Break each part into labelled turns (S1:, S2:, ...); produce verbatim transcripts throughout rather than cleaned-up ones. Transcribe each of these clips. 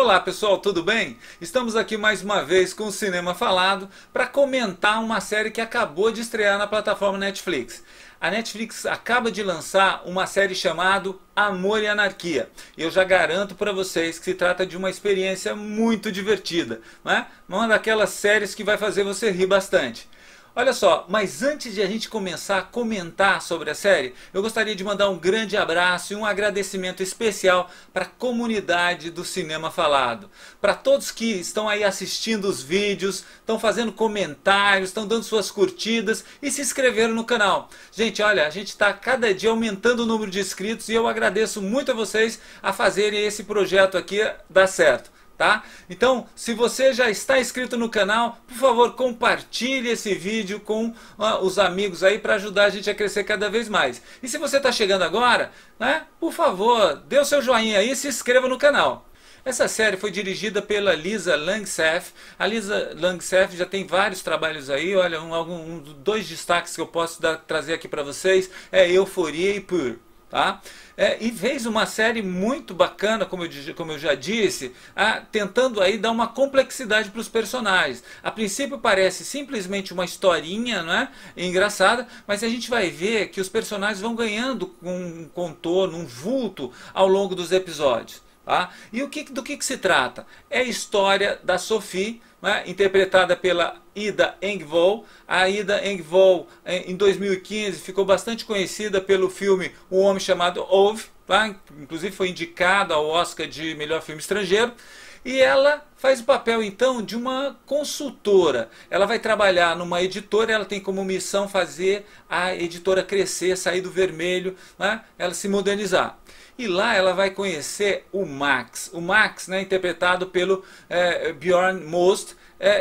S1: Olá pessoal, tudo bem? Estamos aqui mais uma vez com o Cinema Falado para comentar uma série que acabou de estrear na plataforma Netflix. A Netflix acaba de lançar uma série chamada Amor e Anarquia. Eu já garanto para vocês que se trata de uma experiência muito divertida, né? Uma daquelas séries que vai fazer você rir bastante. Olha só, mas antes de a gente começar a comentar sobre a série, eu gostaria de mandar um grande abraço e um agradecimento especial para a comunidade do Cinema Falado. Para todos que estão aí assistindo os vídeos, estão fazendo comentários, estão dando suas curtidas e se inscreveram no canal. Gente, olha, a gente está cada dia aumentando o número de inscritos e eu agradeço muito a vocês a fazerem esse projeto aqui dar certo. Tá? Então, se você já está inscrito no canal, por favor, compartilhe esse vídeo com uh, os amigos aí para ajudar a gente a crescer cada vez mais. E se você está chegando agora, né, por favor, dê o seu joinha aí e se inscreva no canal. Essa série foi dirigida pela Lisa Langseth. A Lisa Langseth já tem vários trabalhos aí. Olha, um, um, dois destaques que eu posso dar, trazer aqui para vocês é Euforia e Pur. Tá? É, e fez uma série muito bacana, como eu, como eu já disse, a, tentando aí dar uma complexidade para os personagens. A princípio parece simplesmente uma historinha, né, engraçada, mas a gente vai ver que os personagens vão ganhando um contorno, um vulto ao longo dos episódios. Tá? E o que, do que, que se trata? É a história da Sophie, né, interpretada pela Ida Engvall. A Ida Engvall, em dois mil e quinze, ficou bastante conhecida pelo filme O Homem Chamado Ove, tá? Inclusive foi indicada ao Oscar de melhor filme estrangeiro. E ela faz o papel então de uma consultora. Ela vai trabalhar numa editora, ela tem como missão fazer a editora crescer, sair do vermelho, né? Ela se modernizar. E lá ela vai conhecer o Max. O Max, né, interpretado pelo é, Bjorn Most.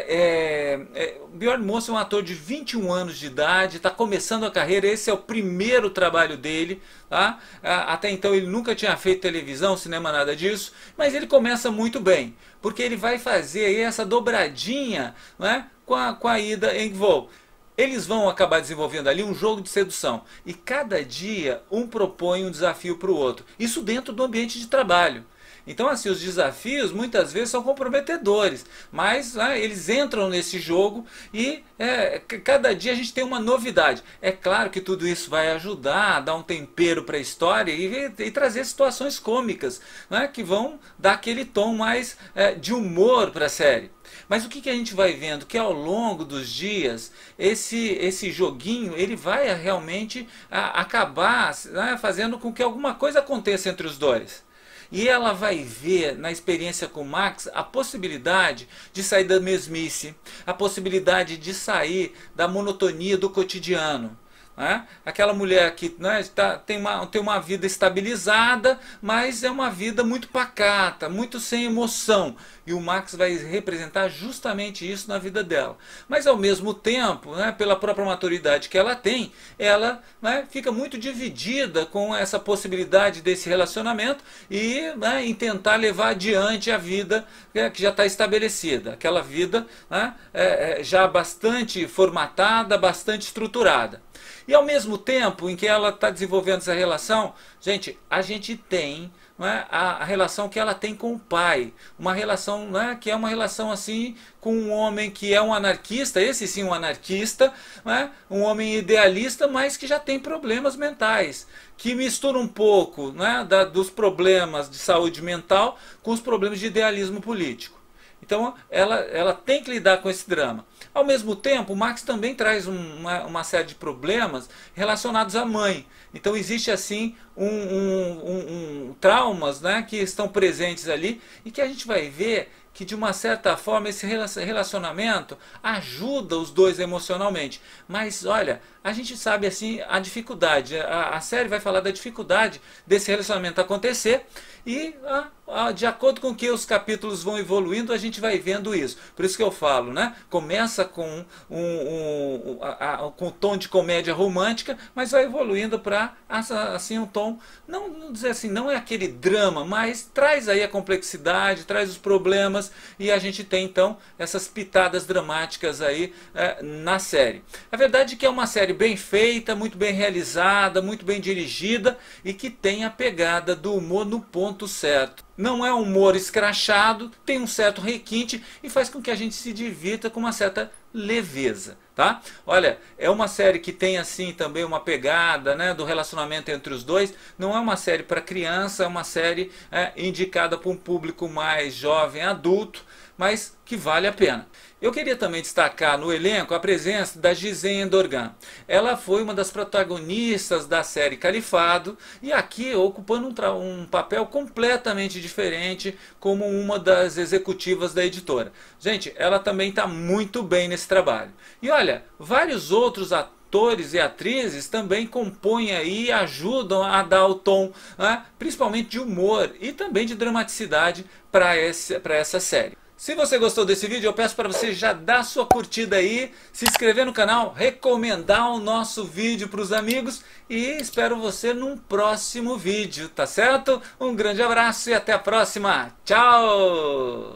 S1: É, é, é, Bjorn Most é um ator de vinte e um anos de idade, está começando a carreira, esse é o primeiro trabalho dele. Tá? Até então ele nunca tinha feito televisão, cinema, nada disso, mas ele começa muito bem, porque ele vai fazer aí essa dobradinha, né, com, a, com a Ida Engvall. Eles vão acabar desenvolvendo ali um jogo de sedução. E cada dia um propõe um desafio para o outro. Isso dentro do ambiente de trabalho. Então assim, os desafios muitas vezes são comprometedores. Mas né, eles entram nesse jogo e é, cada dia a gente tem uma novidade. É claro que tudo isso vai ajudar a dar um tempero para a história e, e trazer situações cômicas, né, que vão dar aquele tom mais é, de humor para a série. Mas o que, que a gente vai vendo? Que ao longo dos dias, esse, esse joguinho ele vai realmente a, acabar né, fazendo com que alguma coisa aconteça entre os dois. E ela vai ver na experiência com o Max a possibilidade de sair da mesmice, a possibilidade de sair da monotonia do cotidiano. Né? Aquela mulher que né, tá, tem, uma, tem uma vida estabilizada, mas é uma vida muito pacata, muito sem emoção. E o Max vai representar justamente isso na vida dela. Mas ao mesmo tempo, né, pela própria maturidade que ela tem, ela né, fica muito dividida com essa possibilidade desse relacionamento e né, em tentar levar adiante a vida é, que já está estabelecida. Aquela vida né, é, é, já bastante formatada, bastante estruturada. E ao mesmo tempo em que ela está desenvolvendo essa relação, gente, a gente tem né, a, a relação que ela tem com o pai. Uma relação né, que é uma relação assim com um homem que é um anarquista, esse sim um anarquista, né, um homem idealista, mas que já tem problemas mentais. Que mistura um pouco né, da, dos problemas de saúde mental com os problemas de idealismo político. Então ela, ela tem que lidar com esse drama. Ao mesmo tempo, o Max também traz um, uma, uma série de problemas relacionados à mãe. Então existe assim um, um, um, um, traumas né, que estão presentes ali e que a gente vai ver que de uma certa forma esse relacionamento ajuda os dois emocionalmente. Mas olha, a gente sabe assim a dificuldade, a, a série vai falar da dificuldade desse relacionamento acontecer e a, a, de acordo com que os capítulos vão evoluindo a gente vai vendo isso. Por isso que eu falo, né? Começa com um, um, a, a, com um tom de comédia romântica, mas vai evoluindo para assim um tom, não, não dizer assim, não é aquele drama, mas traz aí a complexidade, traz os problemas e a gente tem então essas pitadas dramáticas aí é, na série. A verdade é que é uma série bem feita, muito bem realizada, muito bem dirigida e que tem a pegada do humor no ponto certo. não é humor escrachado, tem um certo requinte e faz com que a gente se divirta com uma certa leveza, tá? Olha, é uma série que tem assim também uma pegada, né, do relacionamento entre os dois. Não é uma série para criança, é uma série é, indicada para um público mais jovem, adulto, mas que vale a pena. Eu queria também destacar no elenco a presença da Gisele Endorgan. Ela foi uma das protagonistas da série Califado e aqui ocupando um, um papel completamente diferente como uma das executivas da editora. Gente, ela também está muito bem nesse trabalho. E olha, vários outros atores atores e atrizes também compõem aí e ajudam a dar o tom, né, principalmente de humor e também de dramaticidade para essa série. Se você gostou desse vídeo, eu peço para você já dar sua curtida aí, se inscrever no canal, recomendar o nosso vídeo para os amigos e espero você num próximo vídeo, tá certo? Um grande abraço e até a próxima. Tchau!